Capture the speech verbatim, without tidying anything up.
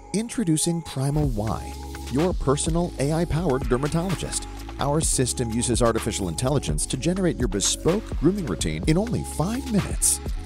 Introducing Primal Y, your personal A I-powered dermatologist. Our system uses artificial intelligence to generate your bespoke grooming routine in only five minutes.